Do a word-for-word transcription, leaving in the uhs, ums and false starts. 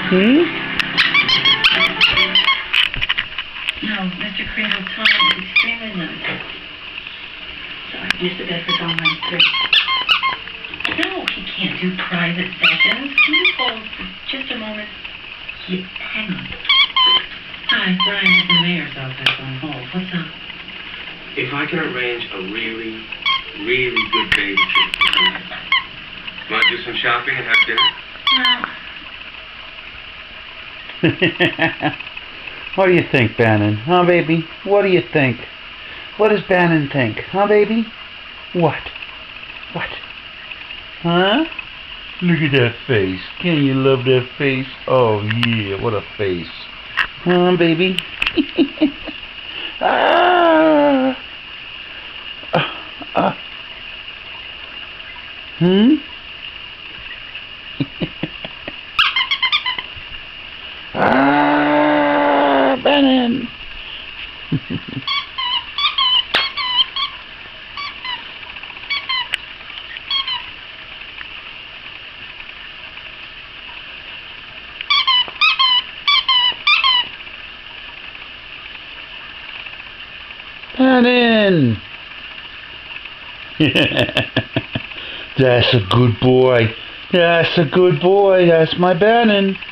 Hmm? No, Mister Kringle, Tom is extremely limited. Sorry, Mister Bedford's on line three. No, he can't do private sessions. Can you hold for just a moment? Yeah, hang on. Hi, Brian at the mayor's office on hold. What's up? If I can arrange a really, really good babysitter for tonight, want to do some shopping and have dinner? No. What do you think, Bannan? Huh, baby? What do you think? What does Bannan think? Huh, baby? What? What? Huh? Look at that face. Can you love that face? Oh, yeah, what a face. Huh, baby? ah! Uh, uh. Hmm? ah, Bannan! Bannan! That's a good boy. That's a good boy. That's my Bannan.